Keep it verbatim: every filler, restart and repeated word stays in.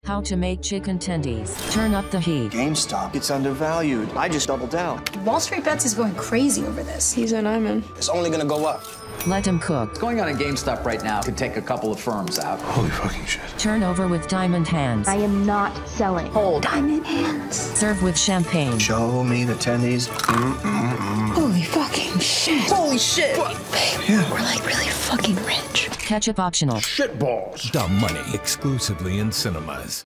How to make chicken tendies. Turn up the heat. GameStop. It's undervalued. I just doubled down. Wall Street Bets is going crazy over this. He's an I'm in. It's only gonna go up. Let him cook. What's going on in GameStop right now could take a couple of firms out. Holy fucking shit. Turn over with diamond hands. I am not selling. Hold. Diamond hands. Serve with champagne. Show me the tendies. Mm-mm-mm. Holy fucking shit. Holy shit! Yeah. We're like really fucking rich. Ketchup optional. Shitballs. Dumb money exclusively in cinemas.